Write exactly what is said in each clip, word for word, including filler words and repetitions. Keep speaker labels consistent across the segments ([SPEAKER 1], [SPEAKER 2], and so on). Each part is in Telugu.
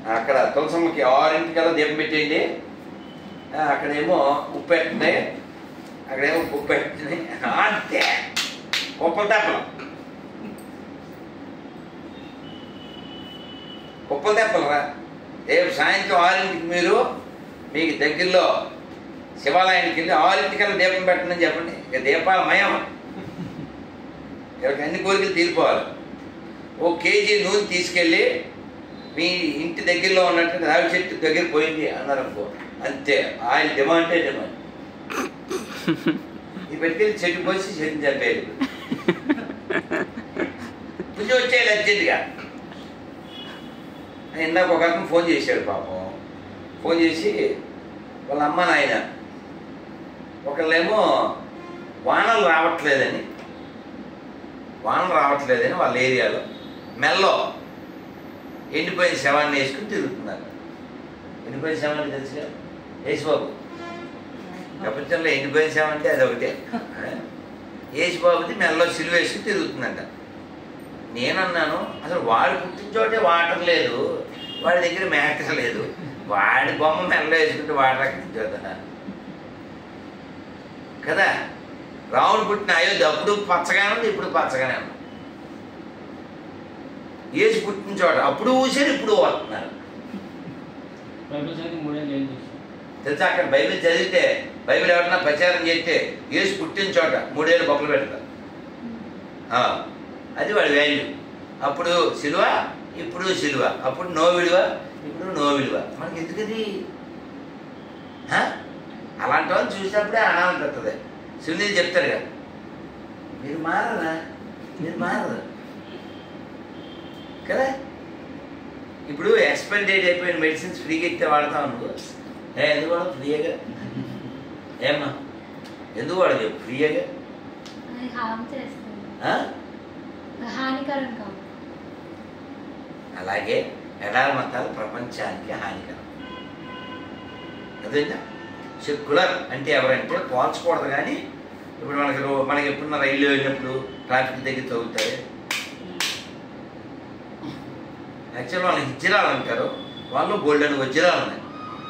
[SPEAKER 1] అక్కడ తులసమ్మకి ఆరింటికల్లా దీపం పెట్టేయండి. అక్కడేమో ఉప్పు పెట్టండి, అక్కడేమో ఉప్పు పెట్టండి. అంతే ఉప్పుల తెప్పలు ఉప్పుల తెప్పలరా. రేపు సాయంత్రం ఆరింటికి మీరు మీకు దగ్గరలో శివాలయానికి వెళ్ళి ఆరింటికల్లా దీపం పెట్టండి చెప్పండి. ఇక దీపాల మయం, ఇక్కడికి అన్ని కోరికలు తీరిపోవాలి. ఓ కేజీ నూనె తీసుకెళ్ళి మీ ఇంటి దగ్గరలో ఉన్నట్టు రావి చెట్టు దగ్గర పోయింది అన్నారు అనుకో, అంతే ఆయిల్ డిమాండే డిమాండ్. ఇది పెట్టుకెళ్ళి చెట్టు పోసి చెట్టు చంపేది. పుజ వచ్చేయాలి అర్జెంటుగా. ఇందాక ఒక అతను ఫోన్ చేశాడు పాపం. ఫోన్ చేసి వాళ్ళ అమ్మ నాయన ఒకళ్ళేమో వానలు రావట్లేదని వానలు రావట్లేదని వాళ్ళ ఏరియాలో మెల్లో ఎండిపోయిన శవాన్ని వేసుకుని తిరుగుతున్నారు. ఎండిపోయిన శవాన్ని తెలుసుగా యేసుబాబు. ప్రపంచంలో ఎండిపోయిన శవం అంటే అది ఒకటే. యేసుబాబుది మెల్లో సిలువ వేసుకుని తిరుగుతుందంట. నేనన్నాను, అసలు వాడు పుట్టిన చోటే వాటర్ లేదు, వాడి దగ్గర మ్యాటర్ లేదు, వాడి బొమ్మ మెల్లో వేసుకుంటే వాటర్ అక్కడి చూద్దా కదా. రాముడు పుట్టిన అయోధ్య అప్పుడు పచ్చగానే ఉంది, ఇప్పుడు పచ్చగానే ఉంది. ఏసు పుట్టిన చోట అప్పుడు ఊసారు, ఇప్పుడు వస్తున్నారు. తెలుసా, అక్కడ బైబిల్ చదివితే బైబిల్ ఎవరన్నా ప్రచారం చేస్తే ఏసు పుట్టిన చోట మూడేళ్ళు బొక్కలు పెడతారు. అది వాడి వాల్యూ. అప్పుడు సిలువ, ఇప్పుడు సిలువ. అప్పుడు నో విలువ, ఇప్పుడు నో విలువ. మనకి ఎందుకది? అలాంటి వాళ్ళు చూసినప్పుడే ఆనందం పెడుతుంది. సునీల్ చెప్తారు కదా, మీరు మారరా, మీరు మారరు కదా. ఇప్పుడు ఎక్స్పైరీ డేట్ అయిపోయిన మెడిసిన్స్ ఫ్రీగా ఇస్తే వాడతాం అనుకో. ఏ ఎందుకు వాడు ఫ్రీగా? ఏమ్మా ఎందుకు వాడు చెప్పు ఫ్రీగా? అలాగే ఎడారి మతాలు ప్రపంచానికి హానికరం. అదేంటా సెక్యులర్ అంటే ఎవరంటే పోల్చకూడదు. కానీ ఇప్పుడు మనకి మనకి ఎప్పుడున్న రైలు వెళ్ళినప్పుడు ట్రాఫిక్ దగ్గర తగ్గుతాయి. యాక్చువల్ వాళ్ళని హిజ్రాలు అంటారు, వాళ్ళు గోల్డెన్ వజ్రాలు ఉన్నాయి.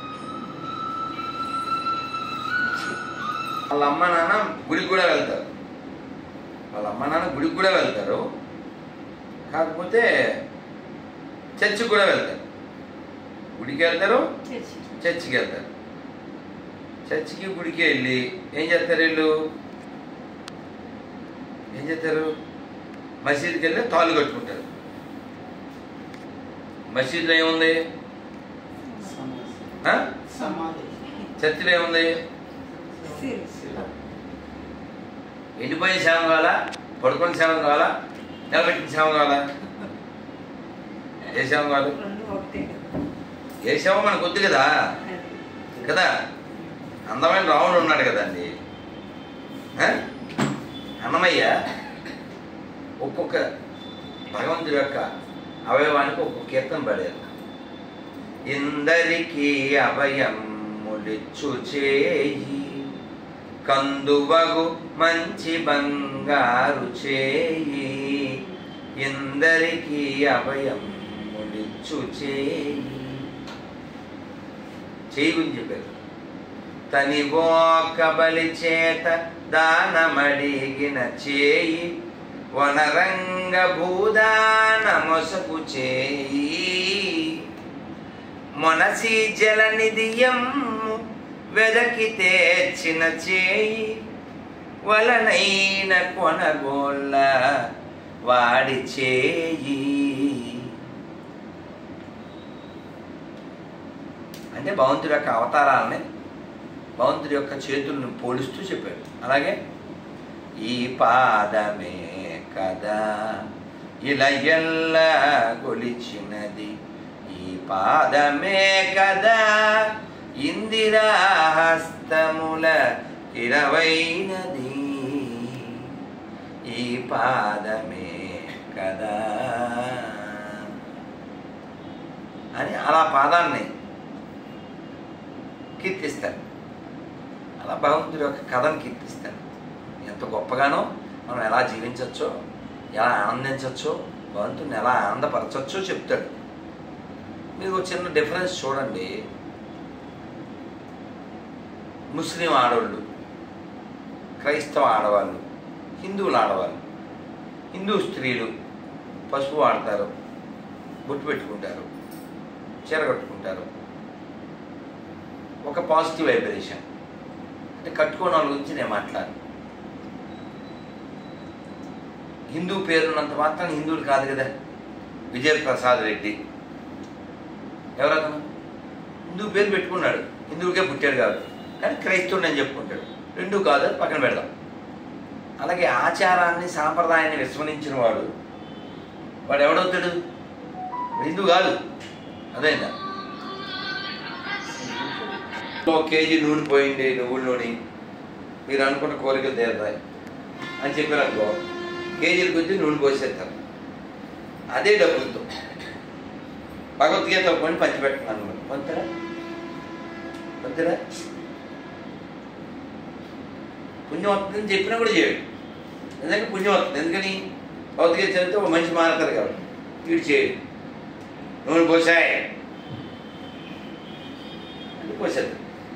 [SPEAKER 1] వాళ్ళ అమ్మ నాన్న గుడికి కూడా వెళ్తారు, వాళ్ళ అమ్మ నాన్న గుడికి కూడా వెళ్తారు, కాకపోతే చర్చికి కూడా వెళ్తారు. గుడికి వెళ్తారు, చర్చికి వెళ్తారు. చర్చికి గుడికి వెళ్ళి ఏం చేస్తారు? వీళ్ళు ఏం చేస్తారు? మసీదుకి వెళ్ళి తాళ్ళు కట్టుకుంటారు. మసీదులో ఏముంది? చర్చిలో ఏముంది? ఎండిపోయిన శవం కావాలా, పడుకున్న శవం కావాలా, నిలబెట్టిన శవం కావాలా? ఏ శవం కావాలి? ఏ శవం మనకు వద్దు కదా కదా. అందమైన రాముడు ఉన్నాడు కదండి. అన్నమయ్య ఒక్కొక్క భగవంతుడి యొక్క అవయవానికి ఒక్కొక్క కీర్తన పడారు. ఇందరికీ అభయం ముడిచ్చు చేయి, కందువగు మంచి బంగారు చేయి, ఇందరికీ అభయం ముడిచ్చు చేయి. చేయి గురించి చెప్పారు. తని ఒక్క బలి చేత దానమడిగిన చేయి, వనరంగ భూదాన మొసపు చేయి, మొనసి జల నిధియం వెదకి తెచ్చిన చేయి, వలనైన కొనగోళ్ళ వాడి చేయి. అంటే భగవంతుడి యొక్క అవతారాలని భగవంతుడి యొక్క చేతులను పోలుస్తూ చెప్పాడు. అలాగే ఈ పాదమే కదా ఇలా ఎల్ల గొలిచినది, ఈ పాదమే కదా ఇందిరాహస్తముల ఇరవైనది, ఈ పాదమే కదా అని అలా పాదాన్ని కీర్తిస్తారు. అలా భగవంతుడి యొక్క కథను కీర్తిస్తారు. ఎంత గొప్పగానో మనం ఎలా జీవించవచ్చో, ఎలా ఆనందించవచ్చో, భగవంతుడిని ఎలా ఆనందపరచవచ్చో చెప్తాడు. మీరు ఒక చిన్న డిఫరెన్స్ చూడండి. ముస్లిం ఆడవాళ్ళు, క్రైస్తవ ఆడవాళ్ళు, హిందువుల ఆడవాళ్ళు, హిందూ స్త్రీలు పసుపు వాడతారు, బొట్టు పెట్టుకుంటారు, చీర కట్టుకుంటారు. ఒక పాజిటివ్ వైబ్రేషన్. అంటే కట్టుకోవడం వాళ్ళ గురించి నేను మాట్లాడు. హిందూ పేరున్నంత మాత్రం హిందువులు కాదు కదా. విజయ్ ప్రసాద్ రెడ్డి ఎవరతను? హిందూ పేరు పెట్టుకున్నాడు, హిందువుకే పుట్టాడు కాదు, కానీ క్రైస్తవుడు అని చెప్పుకుంటాడు. రెండూ కాదు, పక్కన పెడదాం. అలాగే ఆచారాన్ని సాంప్రదాయాన్ని విస్మరించిన వాడు వాడు ఎవడవుతాడు? హిందూ కాదు. అదేందా ఒక కేజీ నూనె పోయింది, నువ్వుల నూనె, మీరు అనుకున్న కోరికలు తీరుతాయి అని చెప్పారు అనుకో, కేజీల కొద్ది నూనె పోసేస్తారు. అదే డబ్బులతో భగవద్గీత కొని పంచిపెట్టుకున్నాను. పంతరా పంతరా పుణ్యం వస్తుందని చెప్పినా కూడా చేయడు. ఎందుకంటే పుణ్యం వస్తుంది. ఎందుకని? భగవద్గీత చదివితే ఒక మనిషి మారుతారు కాబట్టి. వీడు చేయడు. నూనె పోసాయి అంటే పోసేది.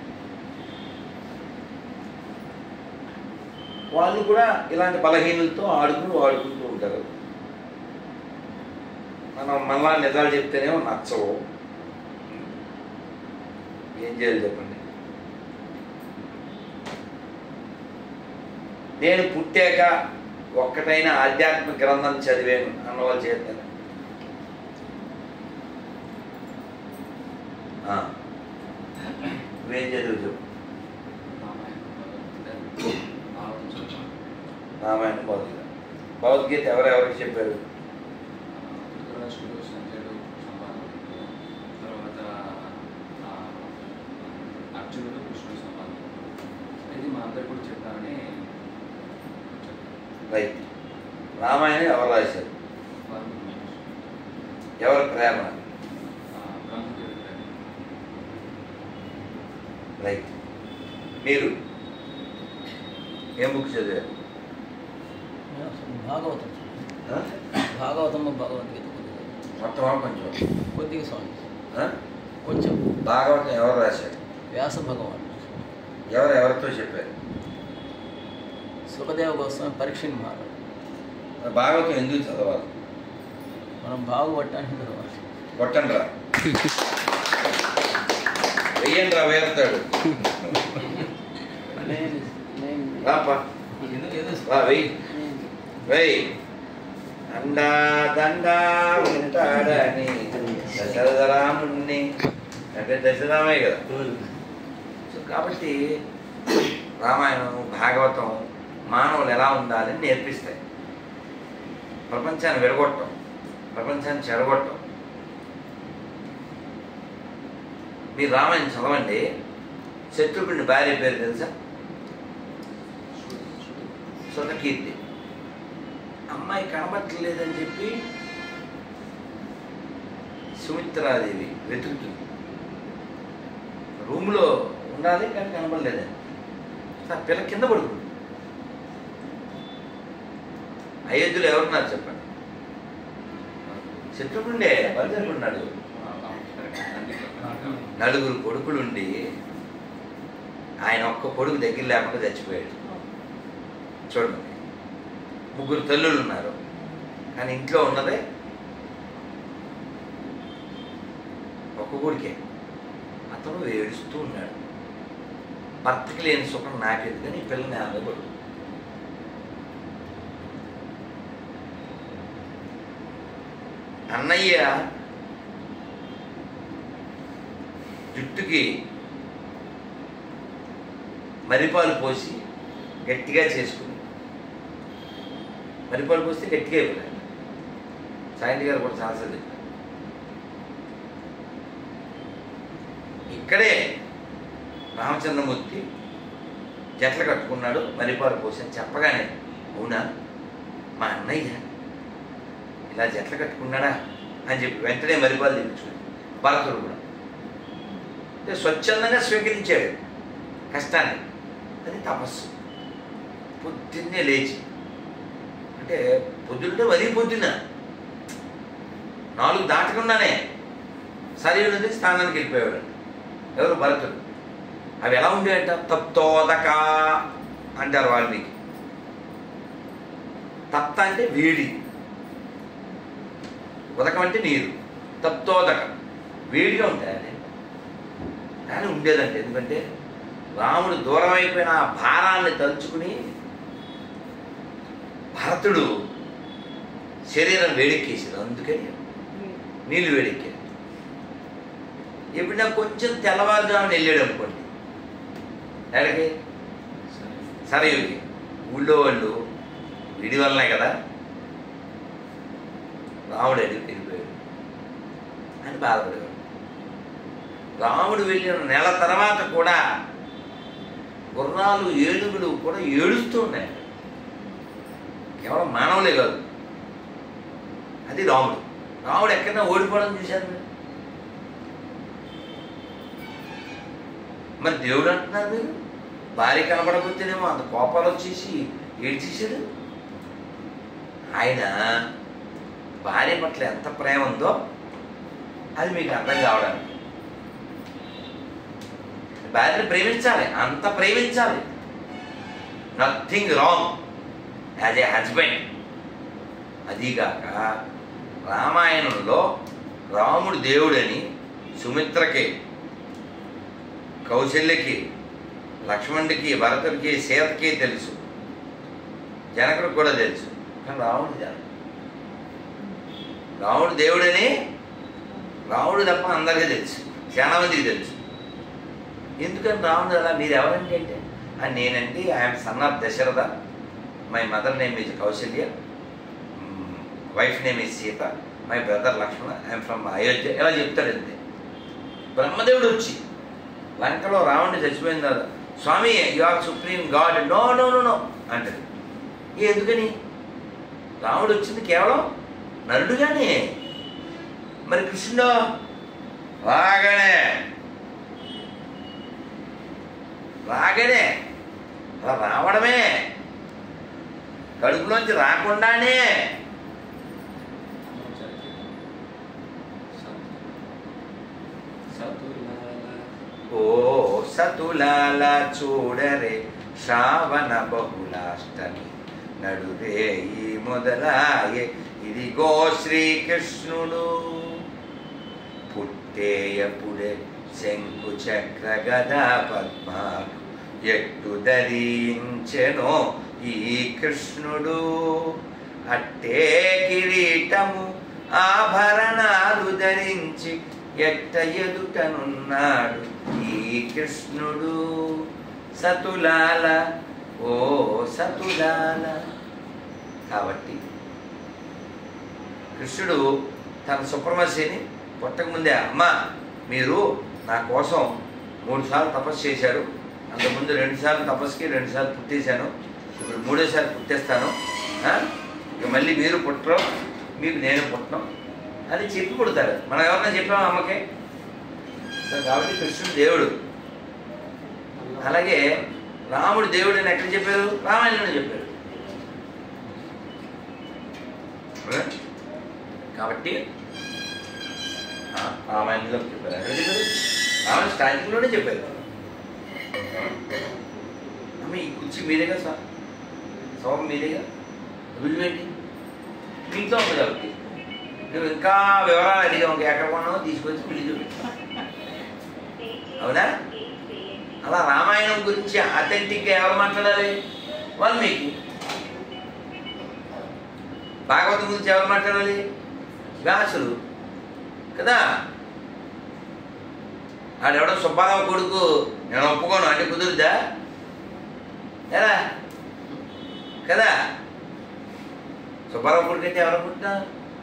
[SPEAKER 1] వాళ్ళు కూడా ఇలాంటి బలహీనలతో ఆడుకుంటూ ఆడుకుంటూ ఉంటారు. మనం మళ్ళా నిజాలు చెప్తేనేమో నచ్చవు. ఏం చేయాలి చెప్పండి? నేను పుట్టాక ఒక్కటైనా ఆధ్యాత్మిక గ్రంథం చదివాను అన్నవాళ్ళు చేస్తాను. నువ్వేం చదివి చెప్పు. రామాయణ భగవద్గీత. భగవద్గీత ఎవరెవరికి చెప్పారు?
[SPEAKER 2] అర్జునుడు కృష్ణుడు సమానం. ఇది మా అందరు కూడా చెప్పారని.
[SPEAKER 1] రైట్. రామాయణం ఎవరు రాశారు? ఎవరి ప్రేరణ? రైట్. మీరు ఏం బుక్ చదివారు?
[SPEAKER 3] భాగవతం. భాగవతం భగవద్గీత
[SPEAKER 1] మొత్తం కొంచెం
[SPEAKER 3] కొద్దిగా స్వామి
[SPEAKER 1] కొంచెం. భాగవతం ఎవరు రాశారు?
[SPEAKER 3] వ్యాస భగవాన్.
[SPEAKER 1] ఎవరు ఎవరితో చెప్పారు?
[SPEAKER 3] సుఖదేవ గోస్వామి పరీక్షని మారారు.
[SPEAKER 1] భాగవతం ఎందుకు చదవాలి?
[SPEAKER 3] మనం బాగుపడటానికి చదవాలి.
[SPEAKER 1] కొట్టండి రా, వెయ్యండి రా, వేస్తాడు. రాపా వెయ్యి వెయ్యి. అండా దండా ఉంటాడని దశరథరాముణ్ణి అంటే దశరామే కదా. సో కాబట్టి రామాయణం భాగవతం మానవులు ఎలా ఉండాలని నేర్పిస్తాయి. ప్రపంచాన్ని విడగొట్టం, ప్రపంచాన్ని చెడగొట్టం. మీరు రామాయణం చదవండి. శత్రుఘ్నుడి భార్య పేరు తెలుసా? సుతకీర్తి. అమ్మాయి కనబట్టలేదని చెప్పి సుమిత్రాదేవి వెతుకుతుంది. రూమ్లో ఉండాలి కానీ కనబడలేదని. ఆ పిల్ల కింద పడుకుంది. అయోధ్యలో ఎవరున్నారు చెప్పండి? శత్రుఘ్నుడే బలిదరుకున్నాడు. నలుగురు కొడుకులుండి ఆయన ఒక్క కొడుకు దగ్గర లేకుండా చచ్చిపోయాడు. చూడండి, ముగ్గురు తల్లులు ఉన్నారు కానీ ఇంట్లో ఉన్నదే ఒక్క కొడుకే. అతను ఏడుస్తూ ఉన్నాడు. భర్తకి లేని సుఖం నాకేది కానీ ఈ పిల్లని ఆగబడు. అన్నయ్య జుట్టుకి మరిపాలు పోసి గట్టిగా చేసుకుని, మరిపాలు పోస్తే గట్టిగా అయిపోయాడు. సాయంత్రి గారు కూడా చాలాసార్లు చెప్పారు. ఇక్కడే రామచంద్రమూర్తి జట్లు కట్టుకున్నాడు, మరిపాలు పోసి అని చెప్పగానే అవునా మా అన్నయ్య ఇలా జట్లు కట్టుకున్నాడా అని చెప్పి వెంటనే మరిపాలు తెప్పించుకున్నాడు. భరతుడు కూడా అంటే స్వచ్ఛందంగా స్వీకరించాడు కష్టాన్ని. అది తపస్సు. పొద్దున్నే లేచి, అంటే పొద్దుంటే మరీ పొద్దున్న నాలుగు దాటకుండానే సరియు నది స్నానానికి వెళ్ళిపోయాడు. ఎవరు? భరతుడు. అవి ఎలా ఉండేయంట? తప్తోదక అంటారు వాల్మీకి. తప్త అంటే వేడి, ఉదకం అంటే నీరు. తప్తోదకం వేడిగా ఉంటాయండి, కానీ ఉండేదంటే. ఎందుకంటే రాముడు దూరం అయిపోయిన ఆ భారాన్ని తలుచుకుని భరతుడు శరీరం వేడెక్కేసాడు, అందుకని నీళ్ళు వేడెక్కాడు. ఎప్పుడైనా కొంచెం తెల్లవారుజామున వెళ్ళాడు అనుకోండి, ఎక్కడికి? సరయుకి. ఊళ్ళో వాళ్ళు విడి వల్లనే కదా రాముడు అడిగి వెళ్ళిపోయాడు అని బాధపడేవాడు. రాముడు వెళ్ళిన నెల తర్వాత కూడా గుర్రాలు ఏనుగులు కూడా ఏడుస్తూ ఉన్నాయి. కేవలం మానవులే కాదు, అది రాముడు. రాముడు ఎక్కడైనా ఓడిపోవడం చూశారు. మరి దేవుడు అంటున్నారు మీరు, భార్య కనపడకపోతేనేమో అంత కోపాలు వచ్చేసి ఏడ్చేసాడు. ఆయన భార్య పట్ల ఎంత ప్రేమ ఉందో అది మీకు అర్థం కావడానికి. భార్యను ప్రేమించాలి, అంత ప్రేమించాలి. Nothing wrong as a husband. అదీగాక రామాయణంలో రాముడు దేవుడని సుమిత్రకి, కౌశల్యకి, లక్ష్మణుడికి, భరతుడికి, సీతకి తెలుసు, జనకుడికి కూడా తెలుసు. కానీ రాముడు జన రాముడు దేవుడని రాముడు తప్ప అందరికీ తెలుసు, చాలా మందికి తెలుసు. ఎందుకని రాముడు అలా? మీరు ఎవరండి అంటే, నేనండి I'm son of Dasharatha, my mother name is Kausalya, wife name is Sita, my brother Lakshmana, I'm from Ayodhya, ఇలా చెప్తాడు అంతే. బ్రహ్మదేవుడు వచ్చి లంకలో రావణుడు చచ్చిపోయిన తర్వాత, స్వామి you are supreme god, no no no no అంటాడు. ఎందుకని? రాముడు వచ్చింది కేవలం నరుడుగానే. మరి కృష్ణుడు రాగానే రాగానే అలా రావడమే, కడుపులోంచి రాకుండానే. ఓ సతులాల చూడరే శ్రావణ బహుళాష్టమి నడురే ఈ మొదలాయే ఇదిగో శ్రీకృష్ణుడు పుట్టేయపుడే శంకు చక్ర గదా పద్మాలు ఎట్టు ధరించెనో ఈ కృష్ణుడు అట్టే కిరీటము ఆభరణాలు ధరించి ఎట్ట ఎదుటనున్నాడు ఈ కృష్ణుడు సతులాల ఓ సతులాల. కాబట్టి కృష్ణుడు తన సుప్రమస్యని పుట్టకముందే, అమ్మా మీరు నా కోసం మూడు సార్లు తపస్సు చేశారు, అంతకుముందు రెండు సార్లు తపస్సుకి రెండు సార్లు పుట్టేశాను, ఇప్పుడు మూడోసారి పుట్టేస్తాను, ఇక మళ్ళీ మీరు పుట్టరు, మీకు నేను పుట్టను అని చెప్పి పుడతారు. మనం ఎవరైనా చెప్పాము అమ్మకే. సో కాబట్టి కృష్ణుడు దేవుడు. అలాగే రాముడు దేవుడు అని ఎక్కడ చెప్పారు? రామాయణంలో చెప్పారు. కాబట్టి రామాయణంలో చెప్పారు, అదే చెప్పారు, రామాయణ స్టార్టింగ్లోనే చెప్పారు. అమ్మ ఈ కుర్చీ మీరేగా సార్, సోమం మీరేగా, విలువేంటి మీతో ఉంది కాబట్టి నువ్వు ఇంకా వివరాలు అడిగావు, ఇంకా ఎక్కడ కొన్నావు తీసుకొచ్చి పిల్లి చూపెట్టు. అవునా? అలా రామాయణం గురించి అథెంటిక్గా ఎవరు మాట్లాడాలి? వాల్మీకి. భాగవతం గురించి ఎవరు మాట్లాడాలి? వ్యాసులు కదా. ఆడెవడో సుబ్బారావు కొడుకు నేను ఒప్పుకోను అంటే కుదురుద్దా? ఎలా కదా? సుబ్బారావు కొడుకు అయితే ఎవరు పుట్టినా?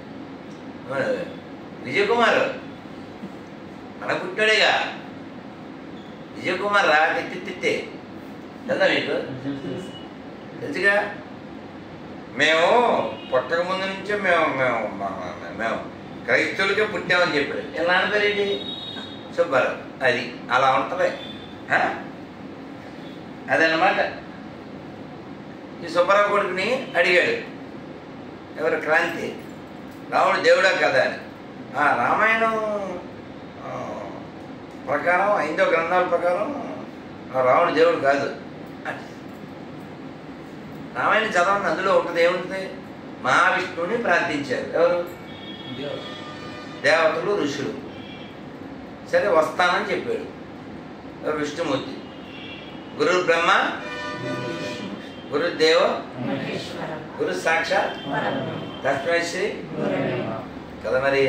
[SPEAKER 1] విజయ్ కుమార్ మన పుట్టాడేగా. విజయ్ కుమార్ రా తిత్తి తిత్తే కదా మీకు తెలుసుగా. మేము పుట్టక ముందు నుంచే మేము మేము మేము క్రైస్తవులకే పుట్టామని చెప్పాడు. ఎలా పేరేంటి? సుబ్బారావు. అది అలా ఉంటుంది. అదన్నమాట. ఈ సుబ్బారావు కొడుకుని అడిగాడు ఎవరు? క్రాంతి. రాముడు దేవుడా కదా అని. రామాయణం ప్రకారం ఐదో గ్రంథాల ప్రకారం రాముడు దేవుడు కాదు. రామాయణం చదవండి, అందులో ఉంటుంది. ఏముంటుంది? మహావిష్ణువుని ప్రార్థించారు ఎవరు? దేవతలు, ఋషులు. సరే వస్తానని చెప్పాడు ఎవరు? విష్ణుమూర్తి. గురు బ్రహ్మ, గురుదేవ, గురు సాక్షాత్ తస్మై శ్రీ కదా. మరి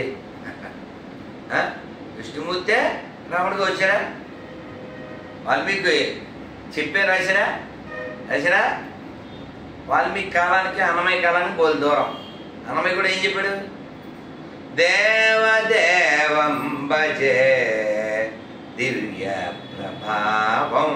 [SPEAKER 1] విష్ణుమూర్తే రాముడికి వచ్చారా? వాల్మీకి చెప్పే రాశారా? రాశారా? వాల్మీకి కాలానికి అన్నమయ్య కాలానికి పోదు దూరం. అన్నమయ్య కూడా ఏం చెప్పాడు? దేవదేవం భజే దివ్య ప్రభావం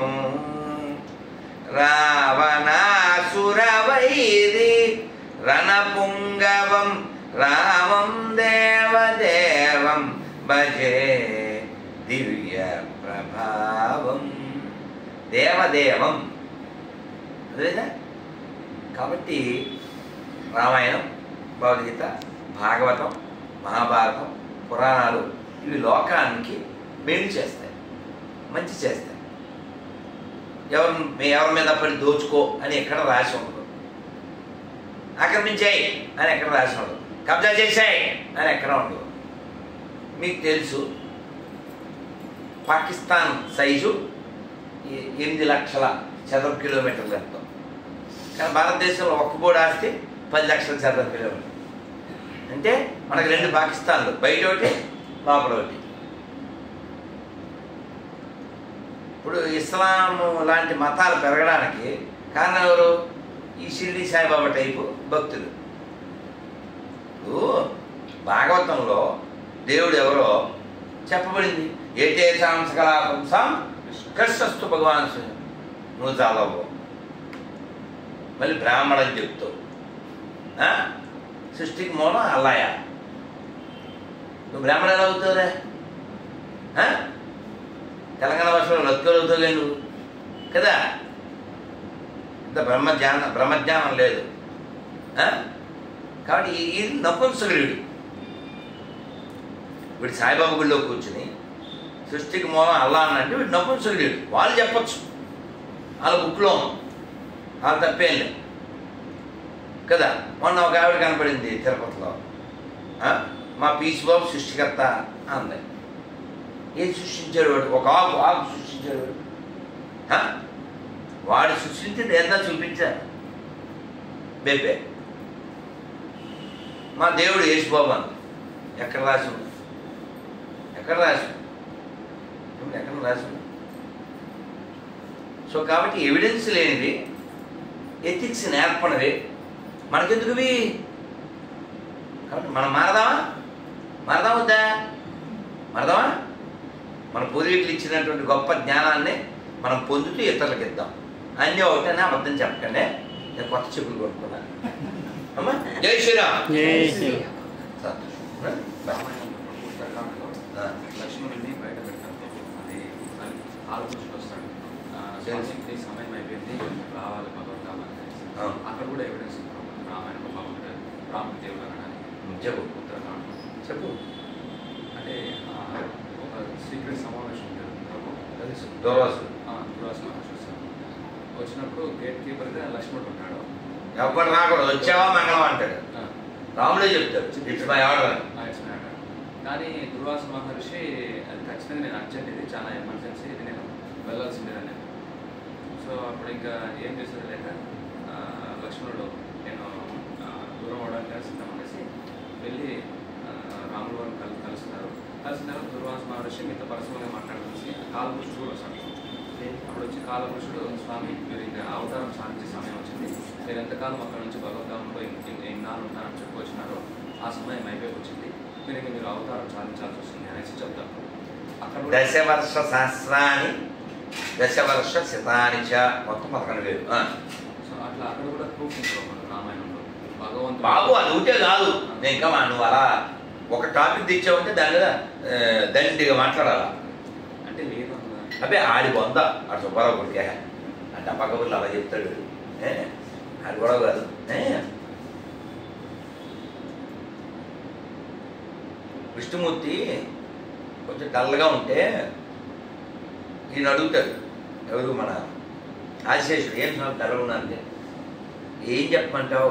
[SPEAKER 1] రావణాసురవైరి రణపుంగవం రామం దేవదేవం భజే దివ్య ప్రభావం. దేవదేవం అదేనా? కాబట్టి రామాయణం, భగవద్గీత, భాగవతం, మహాభారతం, పురాణాలు ఇవి లోకానికి మేలు చేస్తాయి, మంచి చేస్తాయి. ఎవరు ఎవరి మీద పడి దోచుకో అని ఎక్కడ రాసి ఉండదు, ఆక్రమించాయి అని ఎక్కడ రాసి ఉండదు, కబ్జా చేశాయి అని ఎక్కడ ఉండదు. మీకు తెలుసు పాకిస్తాన్ సైజు ఎనిమిది లక్షల చదరపు కిలోమీటర్లు ఎంతో, కానీ భారతదేశంలో ఒక్క బోర్డు ఆస్తి పది లక్షల చదరపు కిలోమీటర్లు. అంటే మనకి రెండు పాకిస్తాన్లు, బయట ఒకటి లోపల ఒకటి. ఇప్పుడు ఇస్లాం లాంటి మతాలు పెరగడానికి కారణం ఎవరు? ఈ షిరిడి సాయిబాబా టైపు భక్తులు. ఇప్పుడు భాగవతంలో దేవుడు ఎవరో చెప్పబడింది. ఏటే సాంసకలాపంసాం కృష్ణస్తు భగవాన్. నువ్వు చాలా మళ్ళీ బ్రాహ్మణం చెప్తావు. సృష్టికి మూలం అల్లాయా? నువ్వు బ్రాహ్మణ ఎలా అవుతావురా? తెలంగాణ భాషలో లత్తులు అవుతావులే నువ్వు కదా. ఇంత బ్రహ్మజ్ఞానం బ్రహ్మజ్ఞానం లేదు. కాబట్టి ఇది నపుంసకుడు. వీడు సాయిబాబా గుడిలో కూర్చుని సృష్టికి మూలం అల్లా అన్నంటే వీడు నపుంసకుడు. వాళ్ళు చెప్పచ్చు, వాళ్ళ బుక్లో వాళ్ళు తప్పేం లేదు కదా. మొన్న ఒక ఆవిడ కనపడింది తిరుపతిలో, మా పీస్ బాబు సృష్టికర్త అంది. ఏం సృష్టించాడు వాడు? ఒక ఆకు ఆకు సృష్టించాడు వాడు. వాడు సృష్టించింది ఎంత చూపించారు బేబే. మా దేవుడు యేసుబాబు అంది. ఎక్కడ రాసి ఉంది? ఎక్కడ రాసి ఉంది? ఎక్కడ రాసి ఉంది? సో కాబట్టి ఎవిడెన్స్ లేనివి, ఎథిక్స్ నేర్పడవి మనకెందుకువి? కాబట్టి మనం మారదామా? మారదాం వద్దా? మారదామా? మన పూర్వీకులు ఇచ్చినటువంటి గొప్ప జ్ఞానాన్ని మనం పొందుతూ ఇతరులకు ఇద్దాం. అన్నీ ఒకటనే అబద్ధం చెప్పకండి. నేను కొత్త చెప్పులు కొనుక్కున్నాను. అమ్మా జై శ్రీరామ్.
[SPEAKER 2] లక్ష్మణుడిని బయట పెడతారు. అది ఆలోచించుకు వస్తాడు. సమయం అయిపోయింది, రావాలి భగవద్ధామాన్ని. అక్కడ కూడా ఎవిడెన్స్ రామాయణ బాగుంటుంది. రాముడి దేవుడు అనడానికి
[SPEAKER 1] చెప్పు
[SPEAKER 2] ఉత్తరాఖండ్
[SPEAKER 1] చెప్పు.
[SPEAKER 2] అంటే ఒక సీక్రెట్ సమావేశం ఉంటుంది.
[SPEAKER 1] దూరాసు
[SPEAKER 2] దూరాసు మహర్షి వచ్చినప్పుడు గేట్ కీపర్గా లక్ష్మణుడు ఉంటాడు.
[SPEAKER 1] ఎవరు రాకూడదు, వచ్చావా మంగళం అంటాడు. రాముడే చెప్తాడు ఇట్స్ మై ఆర్డర్.
[SPEAKER 2] కానీ దుర్వాస మహర్షి అది ఖచ్చితంగా నేను అర్జెంట్, ఇది చాలా ఎమర్జెన్సీ, ఇది నేను వెళ్ళాల్సిందేదని. సో అప్పుడు ఇంకా ఏం చేసేది లేక లక్ష్మణుడు నేను దూరం అవడానికి సిద్ధం అనేసి వెళ్ళి రాముడు వారిని కలు కలుస్తారు. కలిసిన తర్వాత దుర్వాస మహర్షి మీతో పర్సనల్గా మాట్లాడాల్సి కాలపురుషుడు కూడా వస్తాడు. అప్పుడు వచ్చి కాలపురుషుడు, స్వామి మీరు ఇంకా అవతారం సాధించే సమయం వచ్చింది, మీరు ఎంతకాలం అక్కడ నుంచి భగవద్ధామంలో ఎన్నాళ్ళు ఉంటారని చెప్పి వచ్చినారో ఆ సమయం అయిపోయి వచ్చింది, మీరు ఇంకా మీరు అవతారం సాధించాల్సి వస్తుంది అనేసి చెప్తారు. అక్కడ
[SPEAKER 1] దశవర్ష సహస్రాన్ని దశవర్ష శతాని చ మొత్తం పదకొండు వేలు.
[SPEAKER 2] సో అట్లా అక్కడ కూడా ప్రూఫ్ ఉంటుంది రామాయణంలో. భగవంతుడు
[SPEAKER 1] బాబు అది ఉంటే కాదు. నేను ఇంకా నువ్వు అలా ఒక టాపిక్ తెచ్చావంటే దాని మీద దండిగా మాట్లాడాలా
[SPEAKER 2] అంటే లేదు.
[SPEAKER 1] అబ్బే ఆడి వంద అటు సుబ్బారావు కొడుకే అంటే పక్కబుర్లు అలా చెప్తాడు. ఆడి గొడవ కాదు. విష్ణుమూర్తి కొంచెం డల్గా ఉంటే ఈయన అడుగుతాడు ఎవరు మన ఆశేషుడు, ఏం స్వామి తెలవనంటే ఏం చెప్పమంటావు,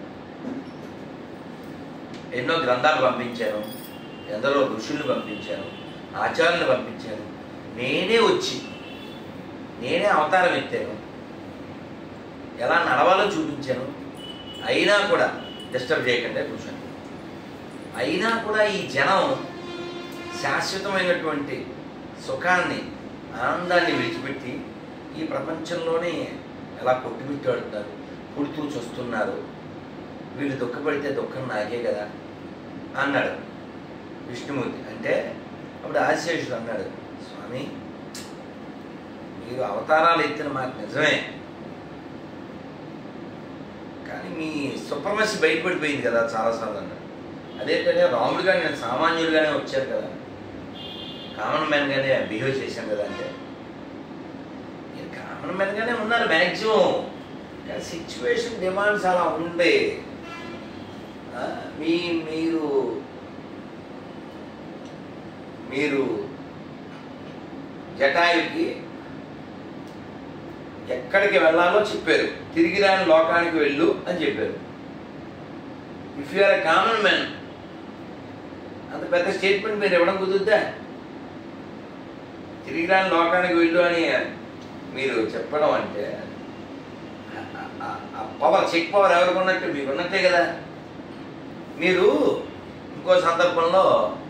[SPEAKER 1] ఎన్నో గ్రంథాలు పంపించాను, ఎందరో ఋషుల్ని పంపించాను, ఆచార్యులను పంపించాను, నేనే వచ్చి నేనే అవతారం ఎత్తాను, ఎలా నడవాలో చూపించాను, అయినా కూడా డిస్టర్బ్ చేయకుండా కూర్చోండి. అయినా కూడా ఈ జనం శాశ్వతమైనటువంటి సుఖాన్ని ఆనందాన్ని విడిచిపెట్టి ఈ ప్రపంచంలోనే ఎలా కొట్టుమిట్టాడుతున్నారు, పుడుతూ చూస్తున్నారు, వీళ్ళు దుఃఖపడితే దుఃఖం నాకే కదా అన్నాడు విష్ణుమూర్తి. అంటే అప్పుడు ఆదిశేషుడు అన్నాడు, స్వామి మీరు అవతారాలు ఎత్తిన మాట నిజమే, కానీ మీ సుప్రమసి బయటపడిపోయింది కదా చాలాసార్లు అన్నాడు. అదేంటంటే రాముడుగా నేను సామాన్యుడిగానే వచ్చారు కదా, కామన్ మ్యాన్గానే బిహేవ్ చేశాను కదా. అంటే మీరు కామన్ మ్యాన్గానే ఉన్నారు మ్యాక్సిమం, కానీ సిచ్యువేషన్ డిమాండ్స్ అలా ఉండే. మీ మీరు మీరు జటాయుకి ఎక్కడికి వెళ్ళాలో చెప్పారు, తిరిగి రాని లోకానికి వెళ్ళు అని చెప్పారు. If you are a common man అంత పెద్ద స్టేట్మెంట్ మీరు ఇవ్వడం కుదురుద్దా? తిరిగి రాని లోకానికి వెళ్ళు అని మీరు చెప్పడం అంటే ఆ పవర్, చెక్ పవర్ ఎవరికి ఉన్నట్టు మీకు ఉన్నట్టే కదా. మీరు ఇంకో సందర్భంలో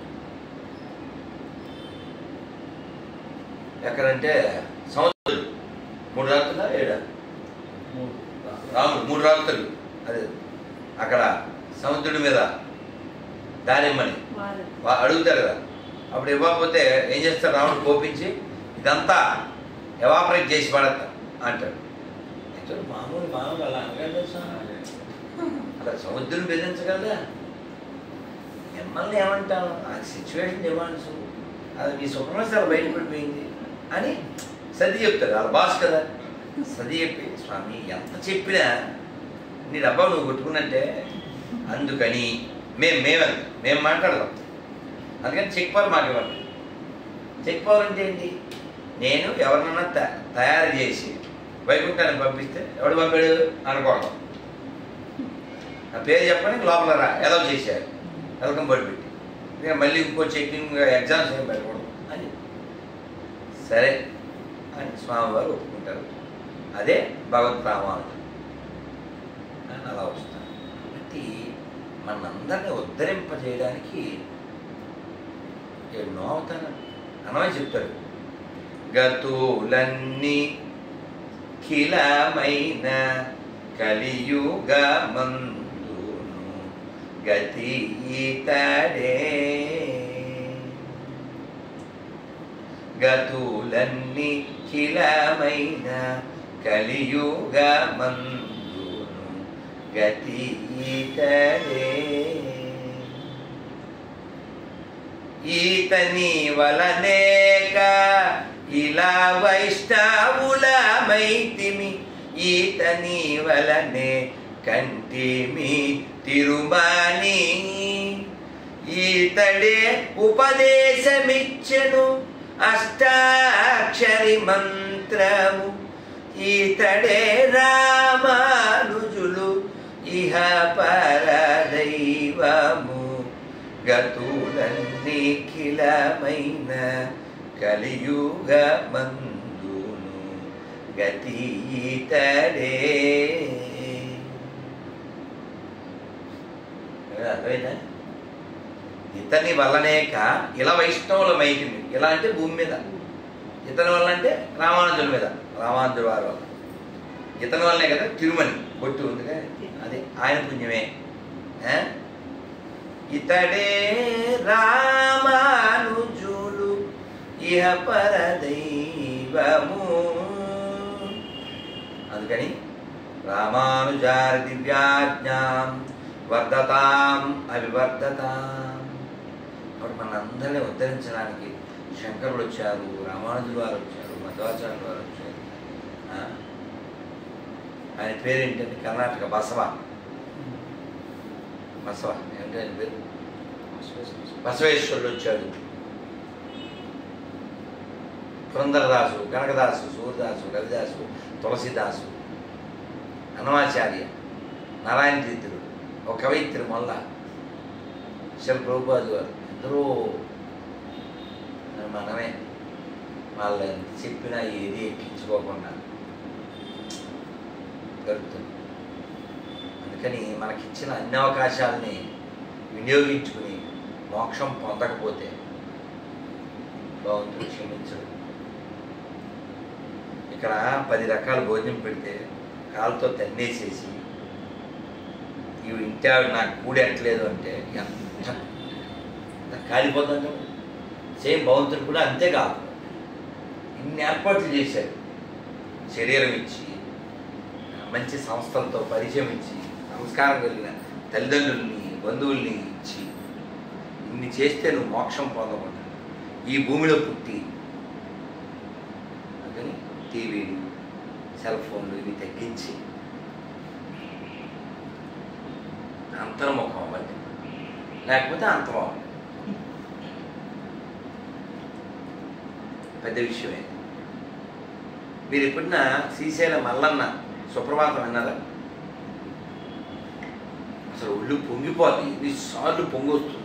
[SPEAKER 1] ఎక్కడంటే సంవత్సరం మూడు రాత్రులా ఏడా రాముడు మూడు రాత్రులు అదే అక్కడ సముద్రుడి మీద దానిమ్మని అడుగుతారు కదా, అప్పుడు ఇవ్వకపోతే ఏం చేస్తారు, రాముడు కోపించి ఇదంతా ఎవాపరేట్ చేసి పడతా అంటాడు. మామూలు మామూలు అలా అనగలదా, అలా సముద్రం బెదిరించగలదా? మిమ్మల్ని ఏమంటాను, ఆ సిచ్యువేషన్ డిమాండ్స్, అది మీ సుప్రమసాలు బయటపడిపోయింది అని సర్ది చెప్తారు. వాళ్ళ బాస్ కదా, సర్ది చెప్పి స్వామి ఎంత చెప్పినా నీ డబ్బా నువ్వు కొట్టుకున్నట్టే, అందుకని మేము మేమంత మేము మాట్లాడదాం, అందుకని చెక్ పవర్ మాకు ఇవ్వండి. చెక్ పవర్ అంటే ఏంటి, నేను ఎవరినన్నా త తయారు చేసి వైకుంఠాన్ని పంపిస్తే ఎవడు పంపాడు అనుకోవడం, నా పేరు చెప్పడానికి లోపల రా ఎలా చేశారు వెల్కమ్ బోర్డు పెట్టి, ఇక మళ్ళీ ఇంకో చెక్కింగ్ ఎగ్జామ్స్ ఏం పెట్టకూడదు అని సరే అని స్వామివారు ఒప్పుకుంటారు. అదే భగవత్ రామానుజం అని అలా వస్తారు. కాబట్టి మనందరినీ ఉద్ధరింపజేయడానికి ఎన్నో అవతారాలు అన్నమని చెప్తాడు. గతులన్నీ ఖిలమైన కలియుగమందును గతి ఈతడే, గతులన్నీ ఖిలమైన కలియుగమందును గతి ఈతడే, ఈతని వలనేక ఇలా వైష్ణవులమైతిమి, ఈతని వలనే కంటిమి తిరుమని, ఈతడే ఉపదేశమిచ్చెను అష్టాక్షరి మంత్రము, ఈతడే రామానుజులు ఇహ పరదైవము, గతులన్నీ ఖిలమైన కలియుగమందును గతి ఈతడే. అర్థమైందా? ఇతని వల్లనేక ఇలా వైష్ణవులమైంది, ఇలా అంటే భూమి మీద, ఇతని వల్ల అంటే రామానుజుల మీద, రామానుజుల వారి వల్ల, ఇతని వల్లనే కదా తిరుమని బొట్టు ఉందిగా, అది ఆయన పుణ్యమే. ఇతడే రామానుజులు ఇహ పరదైవము, అందుకని రామానుజారి దివ్యాజ్ఞాం వర్ధతాం అవివర్ధతాం. అప్పుడు మనందరినీ ఉద్ధరించడానికి శంకరుడు వచ్చారు, రామానుజులు వారు వచ్చారు, మధ్వాచార్యులు వారు వచ్చారు. ఆయన పేరు ఏంటంటే కర్ణాటక బసవ, బసవ ఏమిటి ఆయన పేరు, బసవేశ్వరుడు వచ్చాడు. పురంధరదాసు, కనకదాసు, సూర్యదాసు, రవిదాసు, తులసిదాసు, అన్నమాచార్య, నారాయణ తీర్థుడు, ఒక కవయిత్రి మొల్ల, శిల ప్రభుపాదు గారు, ఎందరో మనమే వాళ్ళు ఎంత చెప్పినా ఏది ఎక్కించుకోకుండా గడుపుతుంది. అందుకని మనకిచ్చిన అన్ని అవకాశాలని వినియోగించుకుని మోక్షం పొందకపోతే భగవంతుడు క్షమించడు. ఇక్కడ పది రకాల భోజనం పెడితే కాలుతో తన్నేసేసి ఇవి ఇంటే నాకు కూడి ఎట్టలేదు అంటే ఎంత కాలిపోతుంది. సేమ్ భగవంతుడు కూడా అంతే కాదు, ఇన్ని ఏర్పాట్లు చేశారు. శరీరం ఇచ్చి, మంచి సంస్థలతో పరిచయం ఇచ్చి, సంస్కారం కలిగిన తల్లిదండ్రుల్ని, బంధువుల్ని ఇచ్చి, ఇన్ని చేస్తే నువ్వు మోక్షం పొందకుండా ఈ భూమిలో పుట్టి అందుకని టీవీలు, సెల్ ఫోన్లు ఇవి తగ్గించి అంతర్ముఖం అవ్వాలి, లేకపోతే అంతం అవ్వాలి. పెద్ద విషయమే. మీరు ఎప్పుడన్నా శ్రీశైలం మల్లన్న సుప్రభాతం విన్నారా? అసలు ఒళ్ళు పొంగిపోతుంది, ఎన్నిసార్లు పొంగొస్తుంది.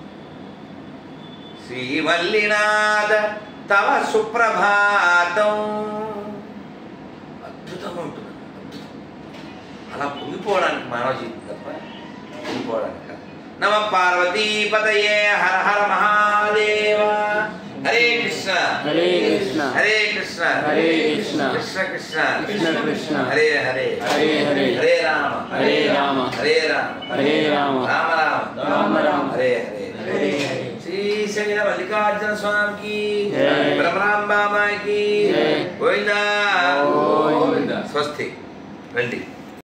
[SPEAKER 1] శ్రీవల్లినాథ తవ సుప్రభాతం, అద్భుతంగా ఉంటుంది. అలా పొంగిపోవడానికి మానవ జీవితం తప్ప పొంగిపోవడానికి. నమ పార్వతీపతయే హర హర మహాదేవ. హరే కృష్ణ
[SPEAKER 3] హరే కృష్ణ
[SPEAKER 1] హరే కృష్ణ
[SPEAKER 3] హరే కృష్ణ
[SPEAKER 1] కృష్ణ కృష్ణ
[SPEAKER 3] కృష్ణ కృష్ణ
[SPEAKER 1] హరే హరే
[SPEAKER 3] హరే హరే
[SPEAKER 1] హరే రామ
[SPEAKER 3] హరే రామ
[SPEAKER 1] హరే రామ
[SPEAKER 3] హరే రామ
[SPEAKER 1] రామ రామ
[SPEAKER 3] రామ రామ
[SPEAKER 1] హరే హరే
[SPEAKER 3] హరే హరే.
[SPEAKER 1] శ్రీశైల మల్లికార్జున స్వామికి,
[SPEAKER 3] జై.
[SPEAKER 1] బ్రహ్మరాంబామాకి
[SPEAKER 3] జై.
[SPEAKER 1] గోవిందా
[SPEAKER 3] గోవిందా.
[SPEAKER 1] స్వస్తి. రండి.